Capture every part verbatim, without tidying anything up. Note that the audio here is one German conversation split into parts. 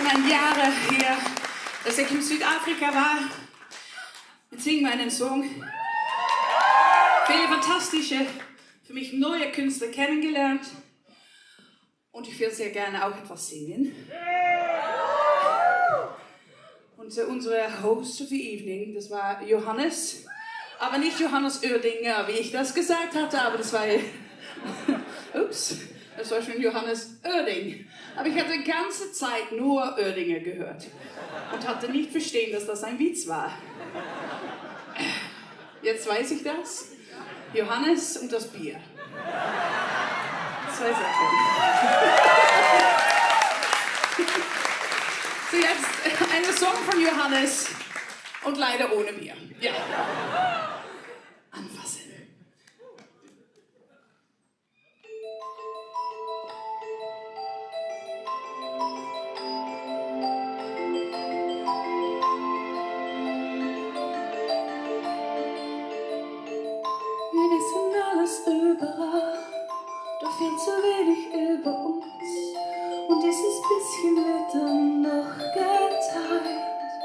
meine Jahre hier, dass ich in Südafrika war. Jetzt singen wir einen Song. Viele fantastische, für mich neue Künstler kennengelernt. Und ich würde sehr gerne auch etwas singen. Und äh, unsere Host of the Evening, das war Johannes. Aber nicht Johannes Oerdinger, wie ich das gesagt hatte, aber das war... Ups, das war schon Johannes Oerding. Aber ich hatte die ganze Zeit nur Oerdinger gehört. Und hatte nicht verstehen, dass das ein Witz war. Jetzt weiß ich das. Johannes und das Bier. Zwei Sachen. So, jetzt eine Song von Johannes und leider ohne Bier. Ja. Anfassen. Wir wissen alles überall, doch viel zu wenig über uns. Und dieses bisschen wird dann noch geteilt.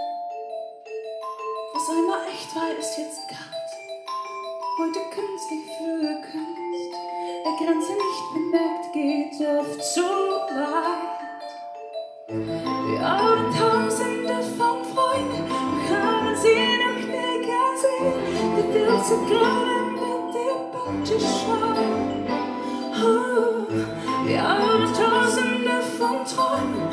Was einmal echt war, ist jetzt kalt. Heute künstlich, früher Kunst. Wer Grenze nicht bemerkt, geht oft zu weit. Wir haben Tausende von Freunden, wir können sie noch nicht sehen. Der will zu gerade mit dem Bunte schauen. Oh, wir haben Tausende von Träumen,